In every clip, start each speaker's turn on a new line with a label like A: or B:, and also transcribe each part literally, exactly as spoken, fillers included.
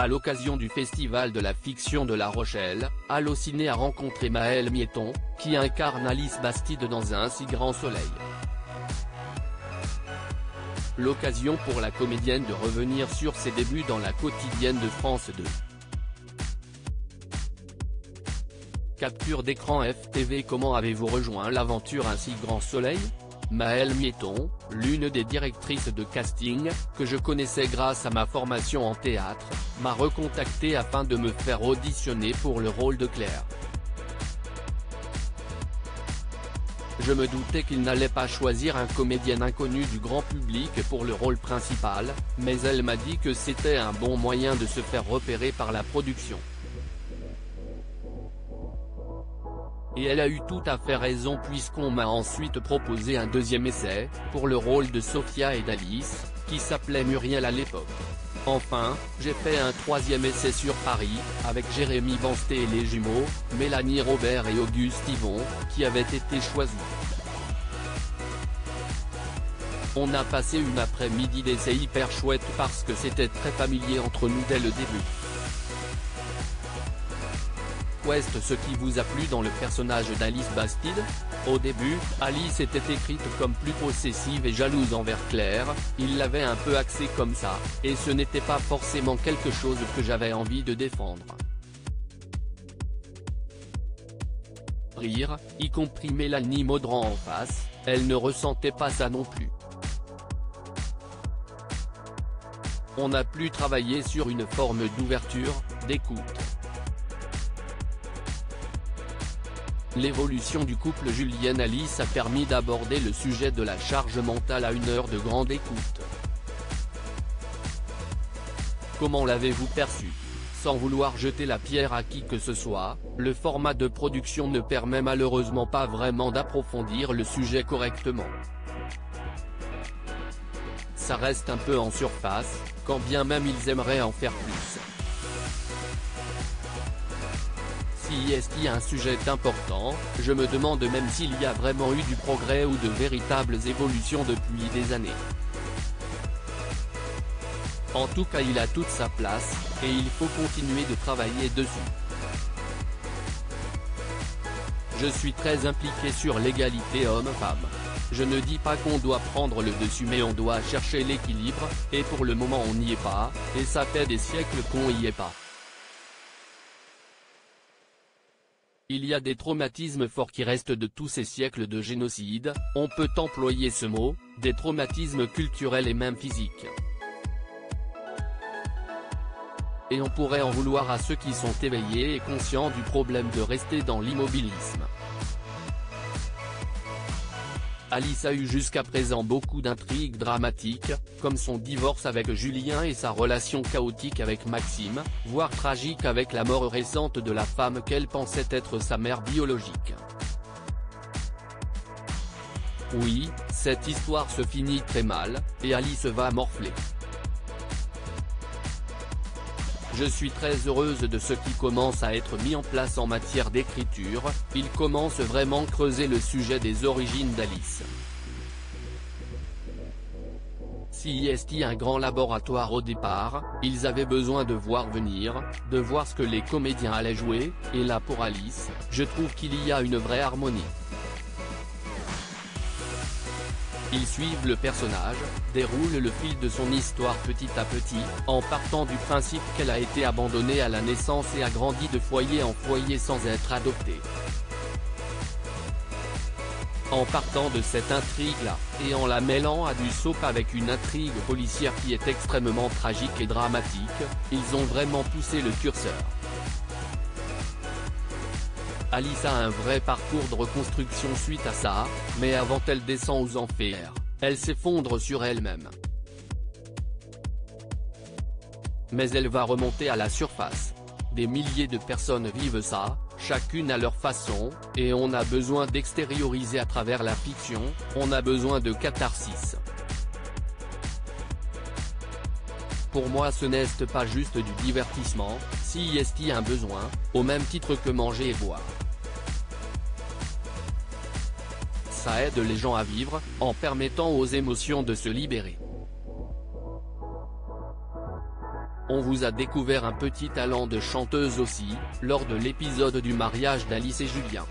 A: À l'occasion du Festival de la fiction de La Rochelle, Allociné a rencontré Maëlle Mieton, qui incarne Alice Bastide dans Un si grand soleil. L'occasion pour la comédienne de revenir sur ses débuts dans la quotidienne de France deux. Capture d'écran F T V. Comment avez-vous rejoint l'aventure Un si grand soleil? Maëlle Mieton, l'une des directrices de casting, que je connaissais grâce à ma formation en théâtre, m'a recontacté afin de me faire auditionner pour le rôle de Claire. Je me doutais qu'il n'allait pas choisir un comédien inconnu du grand public pour le rôle principal, mais elle m'a dit que c'était un bon moyen de se faire repérer par la production. Et elle a eu tout à fait raison puisqu'on m'a ensuite proposé un deuxième essai, pour le rôle de Sophia et d'Alice, qui s'appelait Muriel à l'époque. Enfin, j'ai fait un troisième essai sur Paris, avec Jérémy Bansté et les jumeaux, Mélanie Robert et Auguste Yvon, qui avaient été choisis. On a passé une après-midi d'essai hyper chouette parce que c'était très familier entre nous dès le début. Ouest, ce qui vous a plu dans le personnage d'Alice Bastide? Au début, Alice était écrite comme plus possessive et jalouse envers Claire, il l'avait un peu axée comme ça, et ce n'était pas forcément quelque chose que j'avais envie de défendre. Rire, y compris Mélanie Maudran en face, elle ne ressentait pas ça non plus. On a plus travaillé sur une forme d'ouverture, d'écoute. L'évolution du couple Julienne-Alice a permis d'aborder le sujet de la charge mentale à une heure de grande écoute. Comment l'avez-vous perçu? Sans vouloir jeter la pierre à qui que ce soit, le format de production ne permet malheureusement pas vraiment d'approfondir le sujet correctement. Ça reste un peu en surface, quand bien même ils aimeraient en faire plus. Si est-ce un sujet important, je me demande même s'il y a vraiment eu du progrès ou de véritables évolutions depuis des années. En tout cas, il a toute sa place, et il faut continuer de travailler dessus. Je suis très impliqué sur l'égalité homme-femme. Je ne dis pas qu'on doit prendre le dessus mais on doit chercher l'équilibre, et pour le moment on n'y est pas, et ça fait des siècles qu'on y est pas. Il y a des traumatismes forts qui restent de tous ces siècles de génocide, on peut employer ce mot, des traumatismes culturels et même physiques. Et on pourrait en vouloir à ceux qui sont éveillés et conscients du problème de rester dans l'immobilisme. Alice a eu jusqu'à présent beaucoup d'intrigues dramatiques, comme son divorce avec Julien et sa relation chaotique avec Maxime, voire tragique avec la mort récente de la femme qu'elle pensait être sa mère biologique. Oui, cette histoire se finit très mal, et Alice va morfler. Je suis très heureuse de ce qui commence à être mis en place en matière d'écriture, il commence vraiment creuser le sujet des origines d'Alice. Si est un grand laboratoire au départ, ils avaient besoin de voir venir, de voir ce que les comédiens allaient jouer, et là pour Alice, je trouve qu'il y a une vraie harmonie. Ils suivent le personnage, déroulent le fil de son histoire petit à petit, en partant du principe qu'elle a été abandonnée à la naissance et a grandi de foyer en foyer sans être adoptée. En partant de cette intrigue-là, et en la mêlant à du soap avec une intrigue policière qui est extrêmement tragique et dramatique, ils ont vraiment poussé le curseur. Alice a un vrai parcours de reconstruction suite à ça, mais avant elle descend aux enfers, elle s'effondre sur elle-même. Mais elle va remonter à la surface. Des milliers de personnes vivent ça, chacune à leur façon, et on a besoin d'extérioriser à travers la fiction, on a besoin de catharsis. Pour moi ce n'est pas juste du divertissement, si est un besoin, au même titre que manger et boire. Ça aide les gens à vivre, en permettant aux émotions de se libérer. On vous a découvert un petit talent de chanteuse aussi, lors de l'épisode du mariage d'Alice et Julien.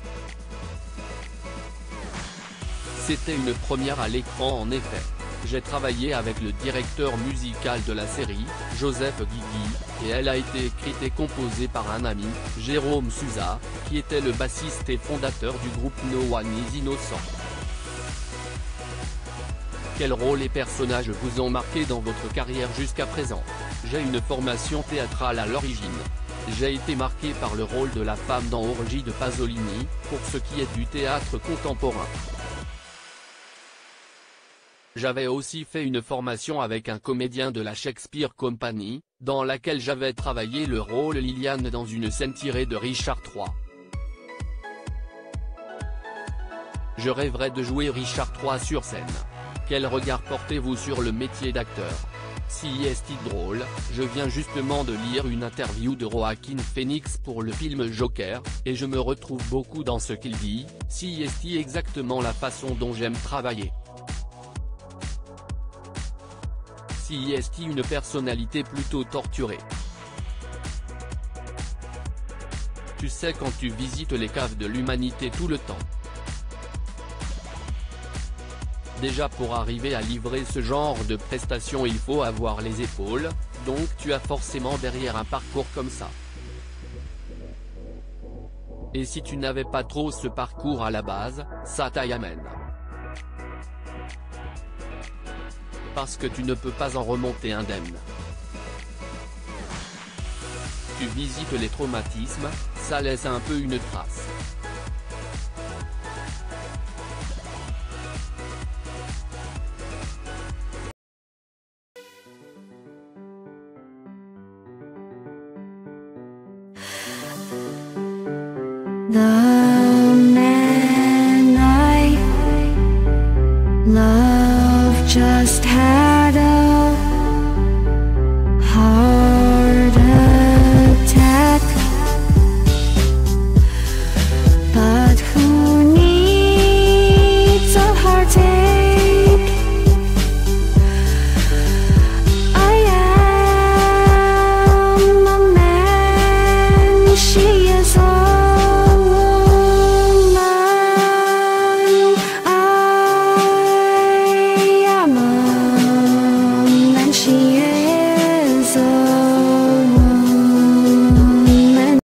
A: C'était une première à l'écran en effet. J'ai travaillé avec le directeur musical de la série, Joseph Guigui, et elle a été écrite et composée par un ami, Jérôme Souza, qui était le bassiste et fondateur du groupe No One Is Innocent. Quels rôles et personnages vous ont marqué dans votre carrière jusqu'à présent? J'ai une formation théâtrale à l'origine. J'ai été marqué par le rôle de la femme dans Orgie de Pasolini, pour ce qui est du théâtre contemporain. J'avais aussi fait une formation avec un comédien de la Shakespeare Company, dans laquelle j'avais travaillé le rôle Liliane dans une scène tirée de Richard trois. Je rêverais de jouer Richard trois sur scène. Quel regard portez-vous sur le métier d'acteur? Si est-il drôle, je viens justement de lire une interview de Joaquin Phoenix pour le film Joker, et je me retrouve beaucoup dans ce qu'il dit, si est-il exactement la façon dont j'aime travailler. Si est-il une personnalité plutôt torturée. Tu sais quand tu visites les caves de l'humanité tout le temps. Déjà pour arriver à livrer ce genre de prestation il faut avoir les épaules, donc tu as forcément derrière un parcours comme ça. Et si tu n'avais pas trop ce parcours à la base, ça t'y amène. Parce que tu ne peux pas en remonter indemne. Tu visites les traumatismes, ça laisse un peu une trace.
B: The